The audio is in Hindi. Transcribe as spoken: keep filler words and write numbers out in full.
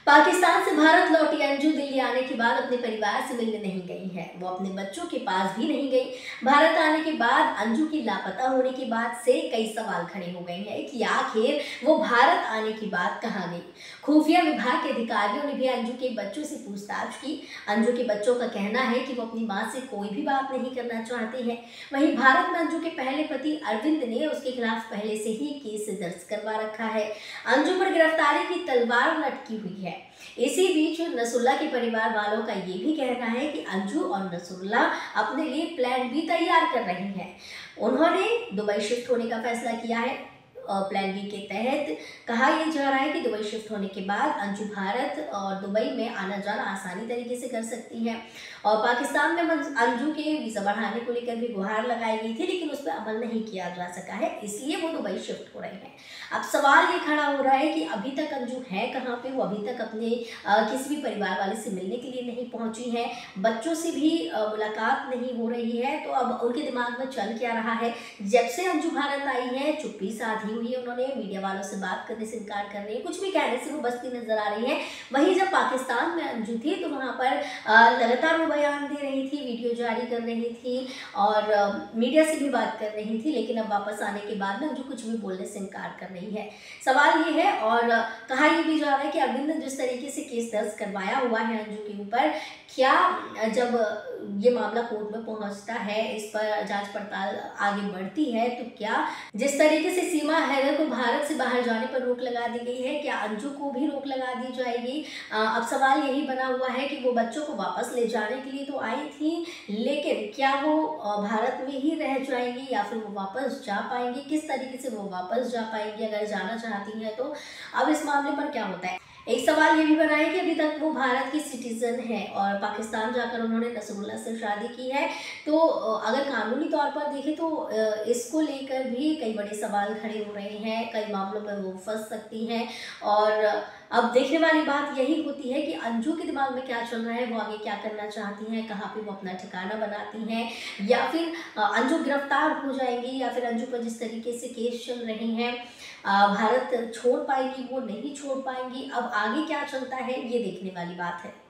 पाकिस्तान से भारत लौटी अंजू दिल्ली आने के बाद अपने परिवार से मिलने नहीं गई है। वो अपने बच्चों के पास भी नहीं गई। भारत आने के बाद अंजू की लापता होने के बाद से कई सवाल खड़े हो गए हैं कि आखिर वो भारत आने के बाद कहां गई। खुफिया विभाग के अधिकारियों ने भी अंजू के बच्चों से पूछताछ की। अंजू के बच्चों का कहना है कि वो अपनी मां से कोई भी बात नहीं करना चाहते हैं। वहीं भारत में अंजू के पहले पति अरविंद ने उसके खिलाफ पहले से ही केस दर्ज करवा रखा है। अंजू पर गिरफ्तारी की तलवार लटकी हुई है। इसी बीच नसरुल्लाह के परिवार वालों का ये भी कहना है कि अंजू और नसरुल्लाह अपने लिए प्लान बी तैयार कर रही हैं। उन्होंने दुबई शिफ्ट होने का फैसला किया है। प्लान बी के तहत कहा यह जा रहा है कि दुबई शिफ्ट होने के बाद अंजू भारत और दुबई में आना जाना आसानी तरीके से कर सकती हैं। और पाकिस्तान में अंजू के वीज़ा बढ़ाने को लेकर भी गुहार लगाई गई थी, लेकिन उस पर अमल नहीं किया जा सका है, इसलिए वो दुबई शिफ्ट हो रही हैं। अब सवाल ये खड़ा हो रहा है कि अभी तक अंजू है कहाँ पे। वो अभी तक अपने आ, किसी भी परिवार वाले से मिलने के लिए नहीं पहुंची हैं। बच्चों से भी आ, मुलाकात नहीं हो रही है। तो अब उनके दिमाग में चल क्या रहा है। जब से अंजू भारत आई है चुप्पी साधी हुई है। उन्होंने मीडिया वालों से बात करने से इनकार कर रही है, कुछ भी कहने से वो बचती नजर आ रही है। वहीं जब पाकिस्तान में अंजू थी तो वहाँ पर लगातार वो बयान दे रही थी, वीडियो जारी कर रही थी और आ, मीडिया से भी बात कर रही थी। लेकिन अब वापस आने के बाद में अंजू कुछ भी बोलने से इनकार कर रही है। सवाल ये है और कहा यह भी जा रहा है कि अरविंद ने जिस तरीके से केस दर्ज करवाया हुआ है अंजू के ऊपर, क्या जब ये मामला कोर्ट में पहुंचता है, इस पर जांच पड़ताल आगे बढ़ती है, तो क्या जिस तरीके से सीमा हैदर को भारत से बाहर जाने पर रोक लगा दी गई है, क्या अंजू को भी रोक लगा दी जाएगी। अब सवाल यही बना हुआ है कि वो बच्चों को वापस ले जाने के लिए तो आई थी, लेकिन क्या वो भारत में ही रह जाएंगी या फिर वो वापस जा पाएंगी, किस तरीके से वो वापस जा पाएंगी अगर जाना चाहती हैं तो। अब इस मामले पर क्या होता है। एक सवाल ये भी बना है कि अभी तक वो भारत की सिटीजन है और पाकिस्तान जाकर उन्होंने नसरुल्लाह से शादी की है। तो अगर कानूनी तौर पर देखें तो इसको लेकर भी कई बड़े सवाल खड़े हो रहे हैं। कई मामलों में वो फंस सकती हैं और अब देखने वाली बात यही होती है कि अंजू के दिमाग में क्या चल रहा है, वो आगे क्या करना चाहती हैं, कहाँ पे वो अपना ठिकाना बनाती हैं, या फिर अंजू गिरफ्तार हो जाएंगी, या फिर अंजू पर जिस तरीके से केस चल रहे हैं भारत छोड़ पाएगी, वो नहीं छोड़ पाएंगी। अब आगे क्या चलता है ये देखने वाली बात है।